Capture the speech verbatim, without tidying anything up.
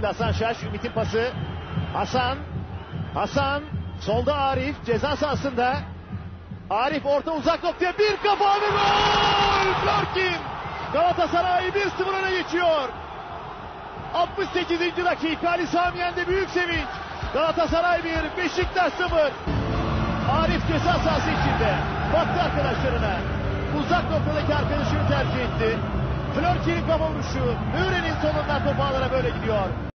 Şimdi Hasan Şaş, Ümit'in pası. Hasan. Hasan. Solda Arif. Ceza sahasında. Arif orta uzak noktaya bir kafa ve gol! Florkin! Galatasaray bir sıfır öne geçiyor. altmış sekizinci dakika Ali Sami Yen'de büyük sevinç. Galatasaray bir, Beşiktaş sıfır. Arif ceza sahası içinde. Baktı arkadaşlarına. Uzak noktadaki arkadaşını tercih etti. Florkin'in kafa vuruşu. Müren'in solundan top ağlara böyle gidiyor.